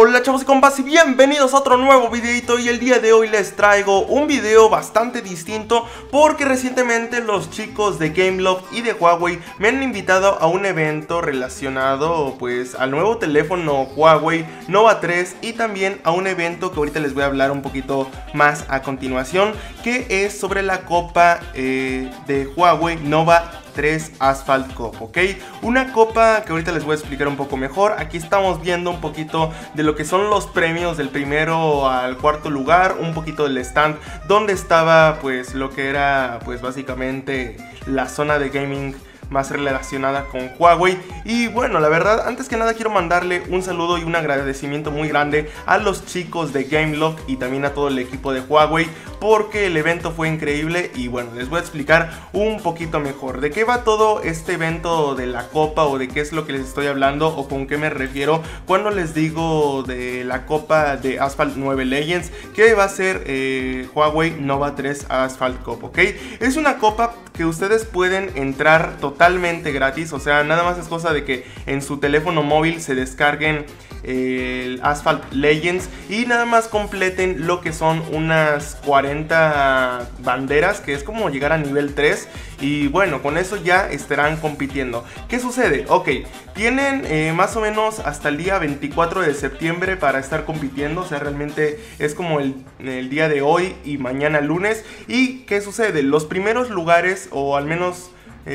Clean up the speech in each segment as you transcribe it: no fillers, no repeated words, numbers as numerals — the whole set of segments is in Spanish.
Hola chavos y compas y bienvenidos a otro nuevo videito. Y el día de hoy les traigo un video bastante distinto, porque recientemente los chicos de Gameloft y de Huawei me han invitado a un evento relacionado pues al nuevo teléfono Huawei Nova 3, y también a un evento que ahorita les voy a hablar un poquito más a continuación, que es sobre la copa de Huawei Nova 3 Asphalt Cup, ¿ok? Una copa que ahorita les voy a explicar un poco mejor. Aquí estamos viendo un poquito de lo que son los premios del primero al cuarto lugar, un poquito del stand donde estaba pues lo que era pues básicamente la zona de gaming más relacionada con Huawei. Y bueno, la verdad, antes que nada quiero mandarle un saludo y un agradecimiento muy grande a los chicos de Gameloft y también a todo el equipo de Huawei, porque el evento fue increíble. Y bueno, les voy a explicar un poquito mejor de qué va todo este evento de la copa, o de qué es lo que les estoy hablando, o con qué me refiero cuando les digo de la copa de Asphalt 9 Legends, que va a ser Huawei Nova 3 Asphalt Cup, ¿ok? Es una copa que ustedes pueden entrar totalmente gratis, o sea, nada más es cosa de que en su teléfono móvil se descarguen el Asphalt Legends y nada más completen lo que son unas 40 banderas, que es como llegar a nivel 3. Y bueno, con eso ya estarán compitiendo. ¿Qué sucede? Ok, tienen más o menos hasta el día 24 de septiembre para estar compitiendo. O sea, realmente es como el día de hoy y mañana lunes. ¿Y qué sucede? Los primeros lugares, o al menos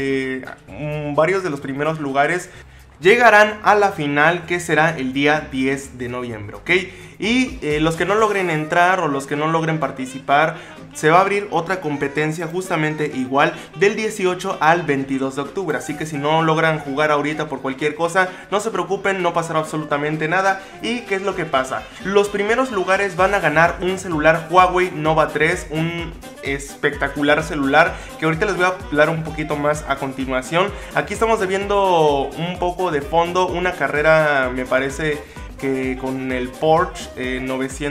varios de los primeros lugares, llegarán a la final, que será el día 10 de noviembre, ¿ok? Y los que no logren entrar o los que no logren participar, se va a abrir otra competencia justamente igual del 18 al 22 de octubre. Así que si no logran jugar ahorita por cualquier cosa, no se preocupen, no pasará absolutamente nada. ¿Y qué es lo que pasa? Los primeros lugares van a ganar un celular Huawei Nova 3, un espectacular celular que ahorita les voy a hablar un poquito más a continuación. Aquí estamos viendo un poco de fondo una carrera, me parece que con el Porsche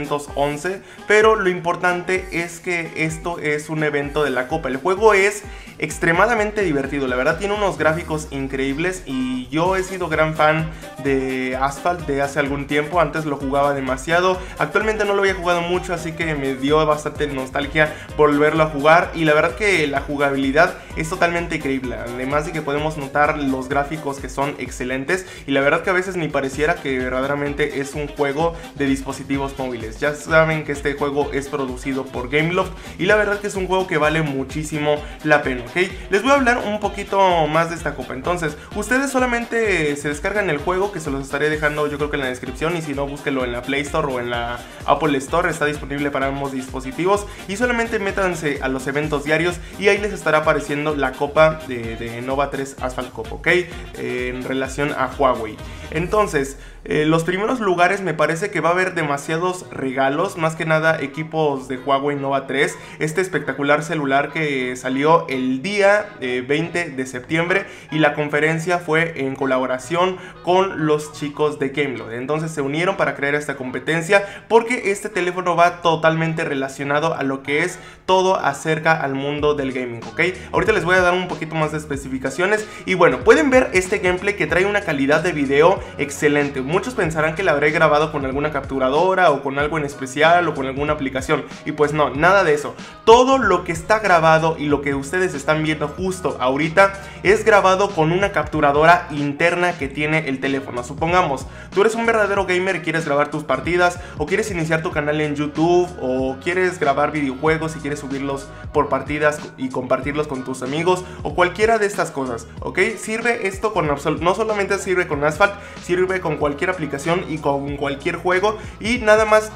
911, pero lo importante es que esto es un evento de la copa. El juego es extremadamente divertido, la verdad tiene unos gráficos increíbles, y yo he sido gran fan de Asphalt de hace algún tiempo. Antes lo jugaba demasiado, actualmente no lo había jugado mucho, así que me dio bastante nostalgia volverlo a jugar, y la verdad que la jugabilidad es totalmente increíble, además de que podemos notar los gráficos que son excelentes, y la verdad que a veces ni pareciera que verdaderamente es un juego de dispositivos móviles. Ya saben que este juego es producido por Gameloft, y la verdad que es un juego que vale muchísimo la pena, ¿ok? Les voy a hablar un poquito más de esta copa. Entonces, ustedes solamente se descargan el juego, que se los estaré dejando yo creo que en la descripción, y si no, búsquenlo en la Play Store o en la Apple Store, está disponible para ambos dispositivos, y solamente métanse a los eventos diarios y ahí les estará apareciendo la copa de Nova 3 Asphalt Cup, ¿ok? En relación a Huawei. Entonces, los primeros lugares me parece que va a haber demasiados regalos, más que nada equipos de Huawei Nova 3, este espectacular celular que salió el día 20 de septiembre, y la conferencia fue en colaboración con los chicos de Gameloft. Entonces se unieron para crear esta competencia, porque este teléfono va totalmente relacionado a lo que es todo acerca al mundo del gaming, ¿ok? Ahorita les voy a dar un poquito más de especificaciones, y bueno, pueden ver este gameplay que trae una calidad de video excelente. Muchos pensarán que la habré grabado con alguna capturadora o con algo en especial o con alguna aplicación, y pues no, nada de eso. Todo lo que está grabado y lo que ustedes están viendo justo ahorita es grabado con una capturadora interna que tiene el teléfono. Supongamos, tú eres un verdadero gamer y quieres grabar tus partidas, o quieres iniciar tu canal en YouTube, o quieres grabar videojuegos y quieres subirlos por partidas y compartirlos con tus amigos, o cualquiera de estas cosas, ¿ok? Sirve esto con no solamente sirve con Asphalt, sirve con cualquier aplicación y con cualquier juego. Y nada más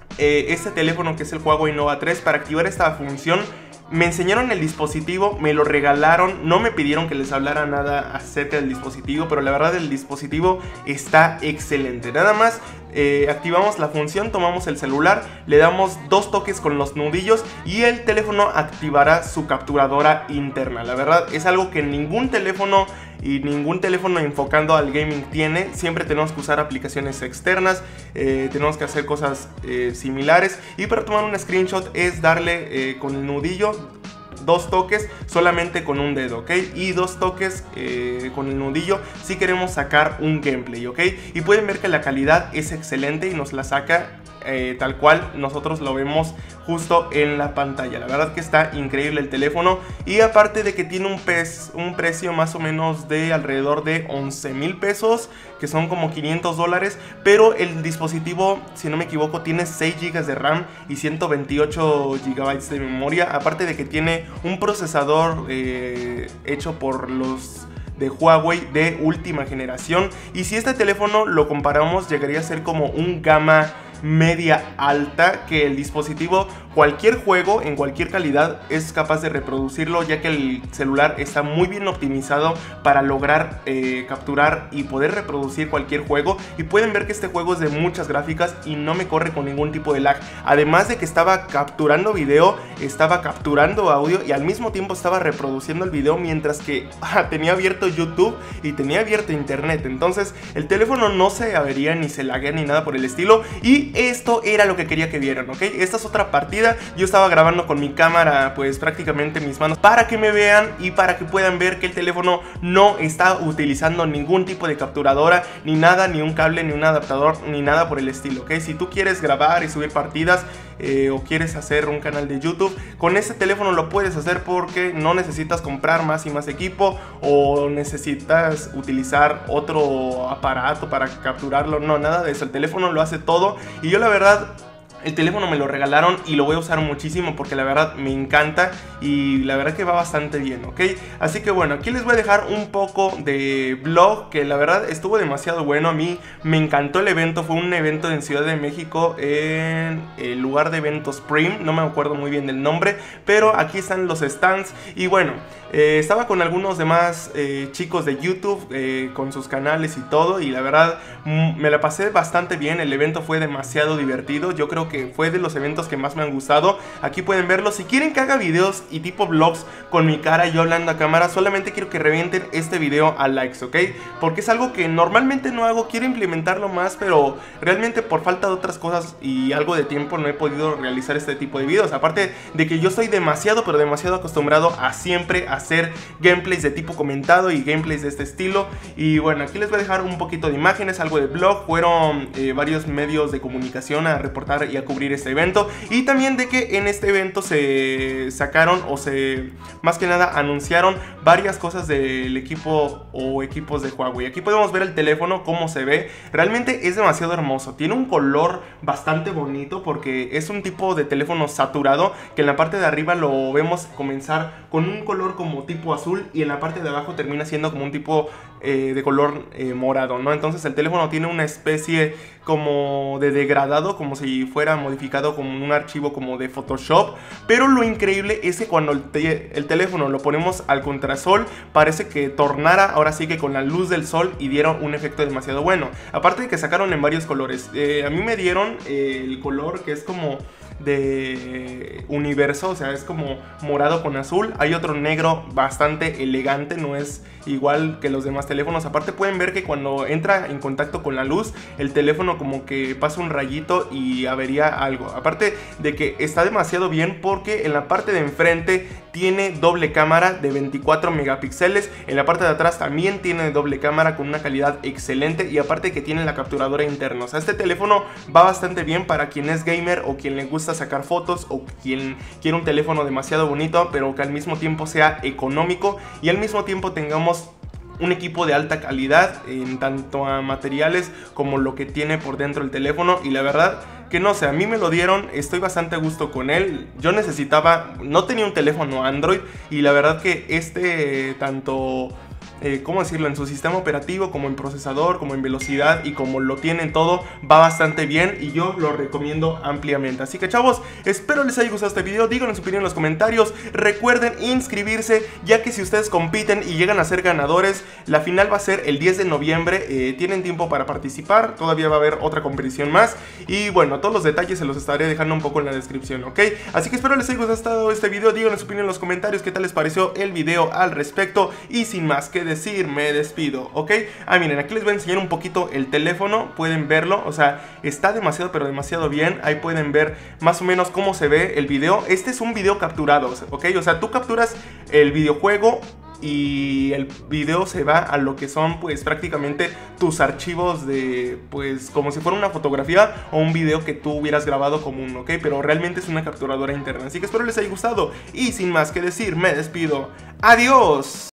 este teléfono, que es el Huawei Nova 3, para activar esta función me enseñaron el dispositivo, me lo regalaron, no me pidieron que les hablara nada acerca del dispositivo, pero la verdad el dispositivo está excelente. Nada más activamos la función, tomamos el celular, le damos dos toques con los nudillos y el teléfono activará su capturadora interna. La verdad es algo que ningún teléfono y ningún teléfono enfocando al gaming tiene. Siempre tenemos que usar aplicaciones externas, tenemos que hacer cosas similares, y para tomar un screenshot es darle con el nudillo, 2 toques solamente con un dedo, ¿ok? Y 2 toques con el nudillo si queremos sacar un gameplay, ¿ok? Y pueden ver que la calidad es excelente y nos la saca tal cual nosotros lo vemos justo en la pantalla. La verdad que está increíble el teléfono, y aparte de que tiene un precio más o menos de alrededor de 11,000 pesos, que son como 500 dólares, pero el dispositivo, si no me equivoco, tiene 6 GB de RAM y 128 GB de memoria, aparte de que tiene un procesador hecho por los de Huawei de última generación. Y si este teléfono lo comparamos, llegaría a ser como un gama media alta, que el dispositivo, cualquier juego en cualquier calidad es capaz de reproducirlo, ya que el celular está muy bien optimizado para lograr capturar y poder reproducir cualquier juego. Y pueden ver que este juego es de muchas gráficas y no me corre con ningún tipo de lag, además de que estaba capturando video, estaba capturando audio y al mismo tiempo estaba reproduciendo el video, mientras que tenía abierto YouTube y tenía abierto internet. Entonces el teléfono no se avería ni se laguea ni nada por el estilo, y esto era lo que quería que vieran, ¿ok? Esta es otra partida. Yo estaba grabando con mi cámara, pues prácticamente mis manos, para que me vean y para que puedan ver que el teléfono no está utilizando ningún tipo de capturadora, ni nada, ni un cable, ni un adaptador, ni nada por el estilo, ¿ok? Si tú quieres grabar y subir partidas o quieres hacer un canal de YouTube, con este teléfono lo puedes hacer, porque no necesitas comprar más y más equipo o necesitas utilizar otro aparato para capturarlo. No, nada de eso, el teléfono lo hace todo. Y yo la verdad, el teléfono me lo regalaron y lo voy a usar muchísimo, porque la verdad me encanta y la verdad que va bastante bien, ¿ok? Así que bueno, aquí les voy a dejar un poco de vlog, que la verdad estuvo demasiado bueno. A mí me encantó el evento, fue un evento en Ciudad de México, en el lugar de eventos Prim, no me acuerdo muy bien del nombre, pero aquí están los stands. Y bueno, estaba con algunos demás chicos de YouTube con sus canales y todo, y la verdad me la pasé bastante bien. El evento fue demasiado divertido, yo creo que fue de los eventos que más me han gustado. Aquí pueden verlo. Si quieren que haga videos y tipo vlogs con mi cara, yo hablando a cámara, solamente quiero que revienten este video a likes, ¿ok? Porque es algo que normalmente no hago, quiero implementarlo más, pero realmente por falta de otras cosas y algo de tiempo no he podido realizar este tipo de videos. Aparte de que yo estoy demasiado, pero demasiado acostumbrado a siempre hacer gameplays de tipo comentado y gameplays de este estilo. Y bueno, aquí les voy a dejar un poquito de imágenes, algo de vlog. Fueron varios medios de comunicación a reportar y a cubrir este evento, y también de que en este evento se sacaron más que nada anunciaron varias cosas del equipo o equipos de Huawei. Aquí podemos ver el teléfono, cómo se ve. Realmente es demasiado hermoso, tiene un color bastante bonito, porque es un tipo de teléfono saturado, que en la parte de arriba lo vemos comenzar con un color como tipo azul, y en la parte de abajo termina siendo como un tipo de color morado, ¿no? Entonces el teléfono tiene una especie como de degradado, como si fuera modificado como un archivo como de Photoshop. Pero lo increíble es que cuando el teléfono lo ponemos al contrasol, parece que tornara ahora sí que con la luz del sol, y dieron un efecto demasiado bueno. Aparte de que sacaron en varios colores, a mí me dieron el color que es como de universo, o sea, es como morado con azul. Hay otro negro bastante elegante, no es igual que los demás teléfonos. Aparte pueden ver que cuando entra en contacto con la luz, el teléfono como que pasa un rayito y avería algo. Aparte de que está demasiado bien, porque en la parte de enfrente tiene doble cámara de 24 megapíxeles, en la parte de atrás también tiene doble cámara con una calidad excelente, y aparte que tiene la capturadora interna. O sea, este teléfono va bastante bien para quien es gamer o quien le gusta sacar fotos, o quien quiere un teléfono demasiado bonito pero que al mismo tiempo sea económico, y al mismo tiempo tengamos un equipo de alta calidad en tanto a materiales como lo que tiene por dentro el teléfono. Y la verdad que no sé, a mí me lo dieron, estoy bastante a gusto con él. Yo no tenía un teléfono Android, y la verdad que tanto ¿cómo decirlo? En su sistema operativo, como en procesador, como en velocidad y como lo tienen todo, va bastante bien, y yo lo recomiendo ampliamente. Así que chavos, espero les haya gustado este video, díganme su opinión en los comentarios, recuerden inscribirse, ya que si ustedes compiten y llegan a ser ganadores, la final va a ser el 10 de noviembre, tienen tiempo para participar, todavía va a haber otra competición más, y bueno, todos los detalles se los estaré dejando un poco en la descripción, ¿ok? Así que espero les haya gustado este video, díganme su opinión en los comentarios, qué tal les pareció el video al respecto, y sin más que decir, me despido, ¿ok? Miren, aquí les voy a enseñar un poquito el teléfono, pueden verlo, o sea, está demasiado, pero demasiado bien. Ahí pueden ver más o menos cómo se ve el video. Este es un video capturado, ¿ok? O sea, tú capturas el videojuego y el video se va a lo que son pues prácticamente tus archivos de pues como si fuera una fotografía o un video que tú hubieras grabado común, ¿ok? Pero realmente es una capturadora interna, así que espero les haya gustado y sin más que decir me despido, adiós.